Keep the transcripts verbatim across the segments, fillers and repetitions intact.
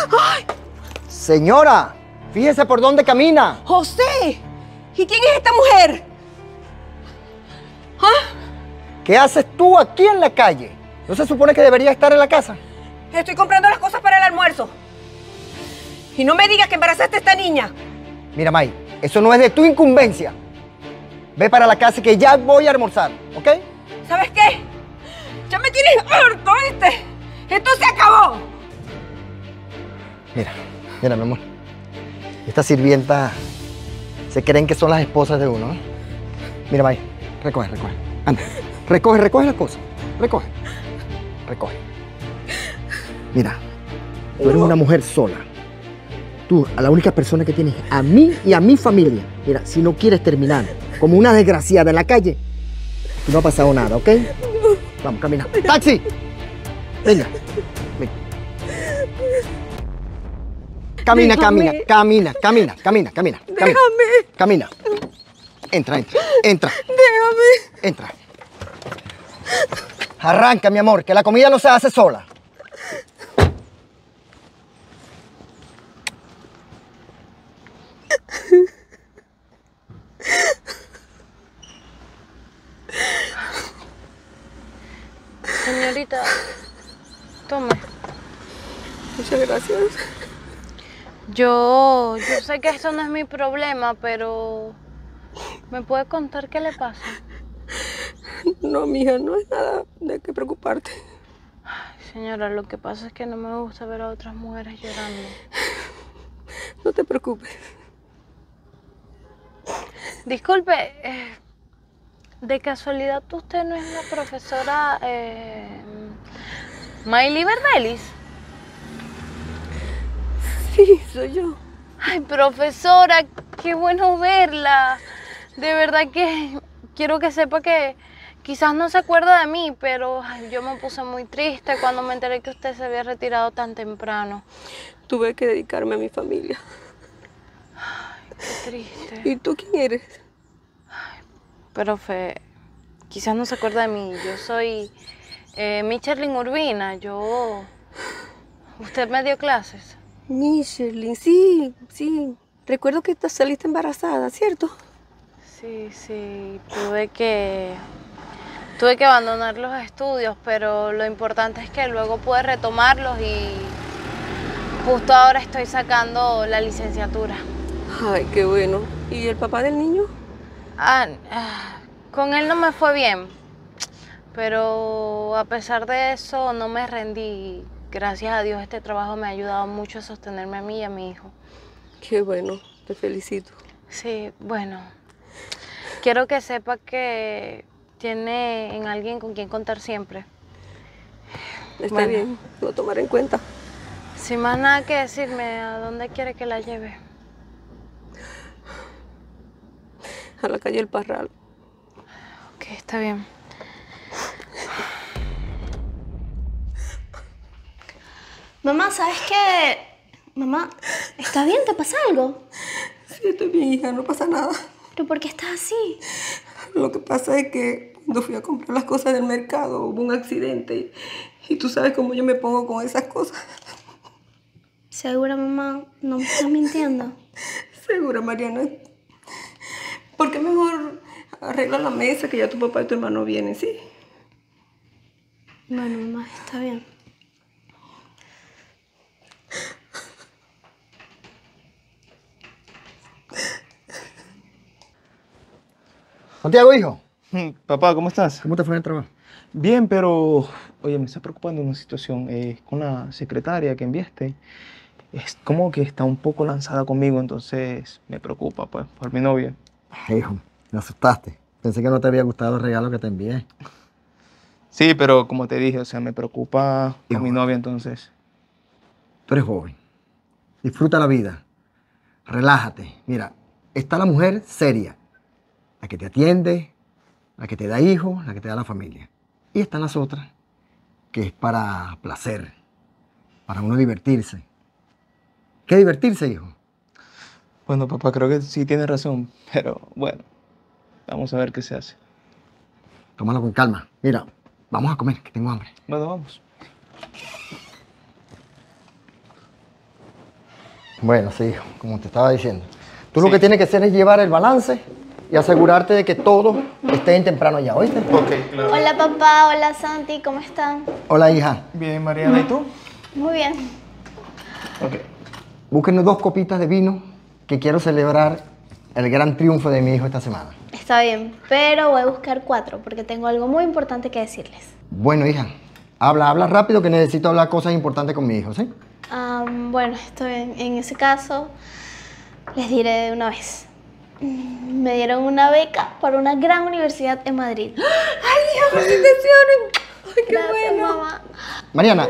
¡Ay! Señora, fíjese por dónde camina. ¡José! ¿Y quién es esta mujer? ¿Ah? ¿Qué haces tú aquí en la calle? ¿No se supone que deberías estar en la casa? Estoy comprando las cosas para el almuerzo. Y no me digas que embarazaste a esta niña. Mira, May, eso no es de tu incumbencia. Ve para la casa que ya voy a almorzar, ¿ok? ¿Sabes qué? Ya me tienes harto, ¿viste? Esto se acabó. Mira, mira, mi amor. Estas sirvientas se creen que son las esposas de uno, ¿eh? Mira, May, recoge, recoge. Anda, recoge, recoge las cosas. Recoge. Recoge. Mira, tú eres una mujer sola. Tú, a la única persona que tienes, a mí y a mi familia. Mira, si no quieres terminar como una desgraciada en la calle, no ha pasado nada, ¿ok? Vamos, camina. ¡Taxi! Venga. Venga. Camina, camina, camina, camina, camina, camina. Déjame. Camina. Entra, entra, entra. Déjame. Entra. Arranca, mi amor, que la comida no se hace sola. Señorita, tome. Muchas gracias. Yo, yo sé que esto no es mi problema, pero ¿me puede contar qué le pasa? No, mija, no es nada de qué preocuparte. Ay, señora, lo que pasa es que no me gusta ver a otras mujeres llorando. No te preocupes. Disculpe, eh, de casualidad usted no es la profesora eh, Mayli Verdelis. Sí, soy yo. Ay, profesora, qué bueno verla. De verdad que quiero que sepa que quizás no se acuerda de mí, pero ay, yo me puse muy triste cuando me enteré que usted se había retirado tan temprano. Tuve que dedicarme a mi familia. Ay, qué triste. ¿Y tú quién eres? Ay, profe, quizás no se acuerda de mí. Yo soy eh, Michelin Urbina. Yo... ¿Usted me dio clases? Michelin, sí, sí. Recuerdo que te saliste embarazada, ¿cierto? Sí, sí. Tuve que... Tuve que abandonar los estudios, pero lo importante es que luego pude retomarlos y justo ahora estoy sacando la licenciatura. Ay, qué bueno. ¿Y el papá del niño? Ah, ah, con él no me fue bien, pero a pesar de eso no me rendí. Gracias a Dios este trabajo me ha ayudado mucho a sostenerme a mí y a mi hijo. Qué bueno, te felicito. Sí, bueno, quiero que sepa que tiene en alguien con quien contar siempre. Está Bueno. bien, lo tomaré en cuenta. Sin más nada que decirme, ¿a dónde quiere que la lleve? A la calle El Parral. Ok, está bien. Mamá, ¿sabes qué? Mamá, ¿estás bien? ¿Te pasa algo? Sí, estoy bien, hija, no pasa nada. ¿Pero por qué estás así? Lo que pasa es que cuando fui a comprar las cosas del mercado hubo un accidente y, y tú sabes cómo yo me pongo con esas cosas. Segura, mamá, no me estás mintiendo. Segura, Mariana. ¿Por qué mejor arregla la mesa que ya tu papá y tu hermano vienen, sí? Bueno, mamá, está bien. Santiago, hijo. Papá, ¿cómo estás? ¿Cómo te fue en el trabajo? Bien, pero oye, me está preocupando una situación eh, con la secretaria que enviaste. Es como que está un poco lanzada conmigo, entonces me preocupa, pues, por mi novia. Hijo, me asustaste. Pensé que no te había gustado el regalo que te envié. Sí, pero como te dije, o sea, me preocupa por Hijo, mi novia, entonces. tú eres joven. Disfruta la vida. Relájate. Mira, está la mujer seria. La que te atiende, la que te da hijos, la que te da la familia. Y están las otras, que es para placer, para uno divertirse. ¿Qué divertirse, hijo? Bueno, papá, creo que sí tienes razón, pero bueno, vamos a ver qué se hace. Tómalo con calma. Mira, vamos a comer, que tengo hambre. Bueno, vamos. Bueno, sí, hijo, como te estaba diciendo. Tú sí. Lo que tienes que hacer es llevar el balance y asegurarte de que todos estén temprano allá, ¿oíste? Ok, claro. Hola papá, hola Santi, ¿cómo están? Hola hija. Bien, Mariana, ¿y tú? Muy bien. Ok. Búsquenos dos copitas de vino que quiero celebrar el gran triunfo de mi hijo esta semana. Está bien, pero voy a buscar cuatro porque tengo algo muy importante que decirles. Bueno, hija, habla, habla rápido que necesito hablar cosas importantes con mi hijo, ¿sí? Um, bueno, esto en, en ese caso les diré de una vez. Me dieron una beca para una gran universidad en Madrid. ¡Ay, hija, felicitaciones! ¡Ay, qué Gracias, bueno! Mamá. Mariana,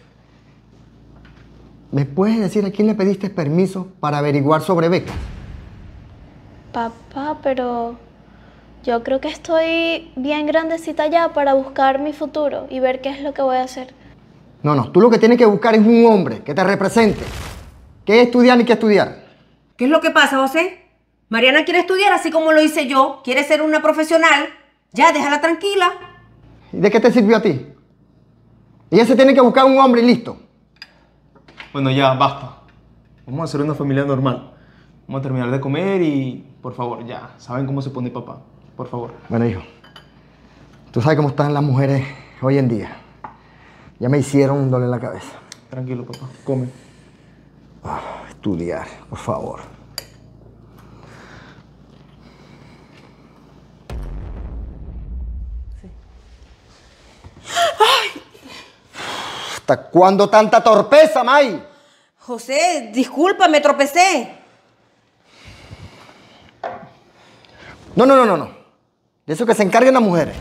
¿me puedes decir a quién le pediste permiso para averiguar sobre becas? Papá, pero yo creo que estoy bien grandecita ya para buscar mi futuro y ver qué es lo que voy a hacer. No, no, tú lo que tienes que buscar es un hombre que te represente. ¿Qué estudiar ni qué estudiar? ¿Qué es lo que pasa, José? Mariana quiere estudiar así como lo hice yo. Quiere ser una profesional. Ya, déjala tranquila. ¿Y de qué te sirvió a ti? Ella se tiene que buscar un hombre y listo. Bueno, ya, basta. Vamos a hacer una familia normal. Vamos a terminar de comer y, por favor, ya. ¿Saben cómo se pone papá? Por favor. Bueno, hijo. Tú sabes cómo están las mujeres hoy en día. Ya me hicieron un dolor en la cabeza. Tranquilo, papá. Come. Oh, estudiar, por favor. Sí. ¡Ay! ¿Hasta cuándo tanta torpeza, May? José, disculpa, me tropecé. No, no, no, no, no. De eso que se encarguen las mujeres.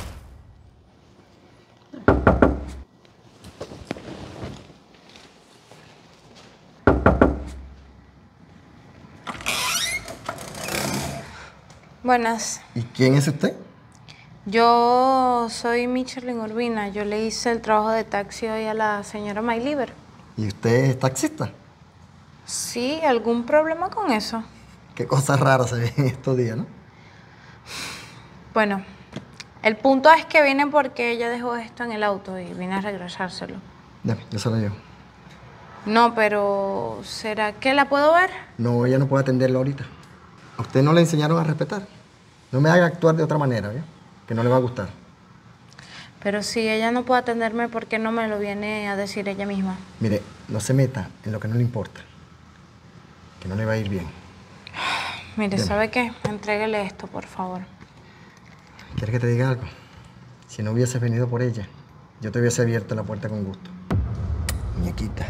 Buenas. ¿Y quién es usted? Yo soy Michelin Urbina. Yo le hice el trabajo de taxi hoy a la señora Mayliver. ¿Y usted es taxista? Sí, ¿algún problema con eso? Qué cosas raras se ven estos días, ¿no? Bueno, el punto es que vine porque ella dejó esto en el auto y vine a regresárselo. Dame, yo se lo llevo. No, pero ¿será que la puedo ver? No, ella no puede atenderlo ahorita. A usted no le enseñaron a respetar. No me haga actuar de otra manera, ¿ya? Que no le va a gustar. Pero si ella no puede atenderme, ¿por qué no me lo viene a decir ella misma? Mire, no se meta en lo que no le importa. Que no le va a ir bien. Mire, Deme. ¿sabe qué? Entréguele esto, por favor. ¿Quieres que te diga algo? Si no hubieses venido por ella, yo te hubiese abierto la puerta con gusto. Muñequita.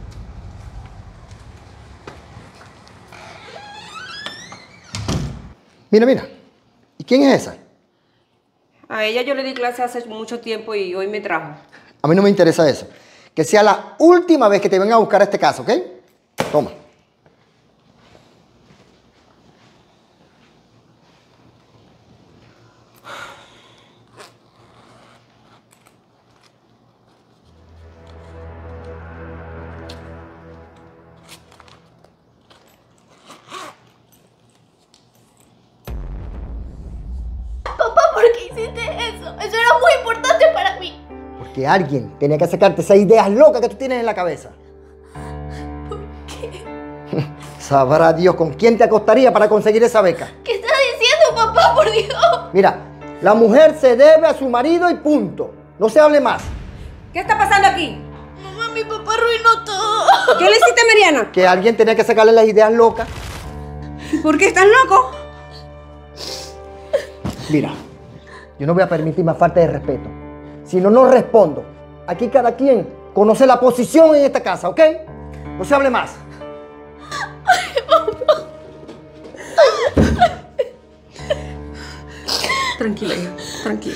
Mira, mira. ¿Y quién es esa? A ella yo le di clase hace mucho tiempo y hoy me trajo. A mí no me interesa eso. Que sea la última vez que te venga a buscar este caso, ¿ok? Toma. Papá, ¿por qué hiciste eso? Eso era muy importante para mí. Porque alguien tenía que sacarte esas ideas locas que tú tienes en la cabeza. ¿Por qué? Sabrá Dios con quién te acostaría para conseguir esa beca. ¿Qué estás diciendo, papá? Por Dios. Mira, la mujer se debe a su marido y punto. No se hable más. ¿Qué está pasando aquí? Mamá, mi papá arruinó todo. ¿Qué le hiciste, Mariana? Que alguien tenía que sacarle las ideas locas. ¿Por qué estás loco? Mira, yo no voy a permitir más falta de respeto. Si no, no respondo. Aquí cada quien conoce la posición en esta casa, ¿ok? No se hable más. Tranquila, hija, tranquila.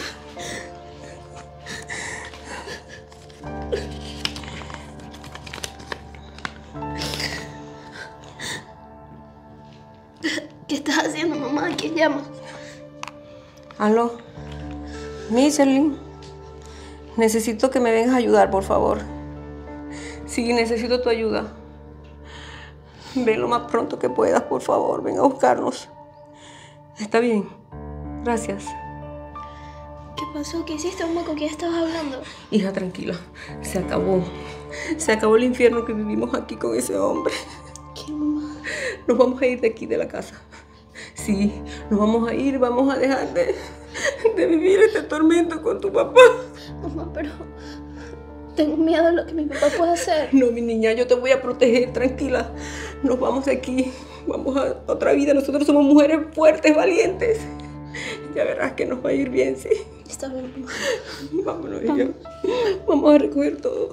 ¿Qué estás haciendo, mamá? ¿Quién llama? Aló, Michelin, necesito que me vengas a ayudar, por favor. Sí, necesito tu ayuda. Ven lo más pronto que puedas, por favor. Ven a buscarnos. Está bien. Gracias. ¿Qué pasó? ¿Qué hiciste, mamá? ¿Con quién estabas hablando? Hija, tranquila. Se acabó. Se acabó el infierno que vivimos aquí con ese hombre. ¿Qué? qué, mamá? Nos vamos a ir de aquí, de la casa. Sí, nos vamos a ir, vamos a dejar de, de vivir este tormento con tu papá. Mamá, pero tengo miedo de lo que mi papá puede hacer. No, mi niña, yo te voy a proteger, tranquila. Nos vamos de aquí, vamos a otra vida. Nosotros somos mujeres fuertes, valientes. Ya verás que nos va a ir bien, sí. Está bien, mamá. Vámonos, hija. Vamos a recoger todo.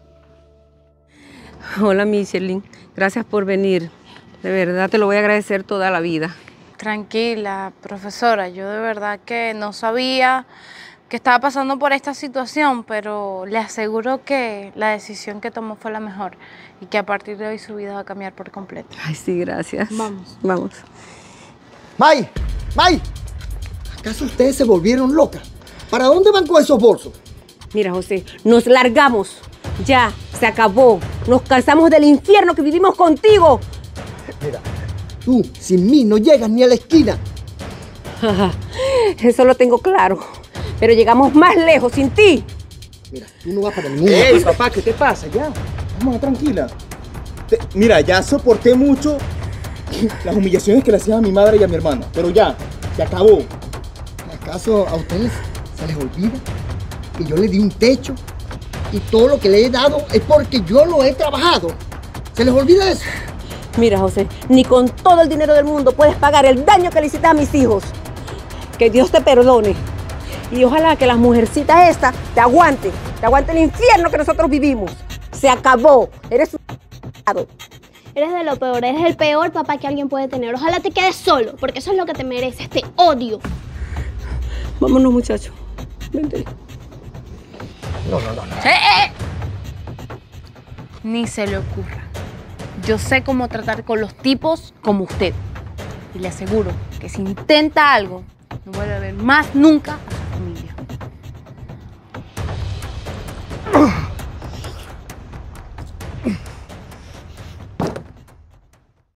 Hola, Michelin. Gracias por venir. De verdad te lo voy a agradecer toda la vida. Tranquila, profesora, yo de verdad que no sabía que estaba pasando por esta situación, pero le aseguro que la decisión que tomó fue la mejor y que a partir de hoy su vida va a cambiar por completo. Ay, sí, gracias. Vamos. Vamos. ¡May! ¡May! ¿Acaso ustedes se volvieron locas? ¿Para dónde van con esos bolsos? Mira, José, nos largamos. Ya, se acabó. Nos cansamos del infierno que vivimos contigo. Mira, tú sin mí no llegas ni a la esquina. Eso lo tengo claro. Pero llegamos más lejos sin ti. Mira, tú no vas para ningún ¡Ey, lado. papá! ¿Qué te pasa? Ya. Vamos, tranquila. Te- mira, ya soporté mucho las humillaciones que le hacían a mi madre y a mi hermana. Pero ya, se acabó. ¿Acaso a ustedes se les olvida que yo les di un techo y todo lo que le he dado es porque yo lo he trabajado? ¿Se les olvida eso? Mira, José, ni con todo el dinero del mundo puedes pagar el daño que le hiciste a mis hijos. Que Dios te perdone. Y ojalá que las mujercitas estas te aguanten. Te aguante el infierno que nosotros vivimos. Se acabó. Eres un... Eres de lo peor, eres el peor papá que alguien puede tener. Ojalá te quedes solo, porque eso es lo que te mereces, te odio. Vámonos, muchachos. Vente. No, no, no, no. ¡Eh, eh! Ni se le ocurra. Yo sé cómo tratar con los tipos como usted. Y le aseguro que si intenta algo, no vuelve a ver más nunca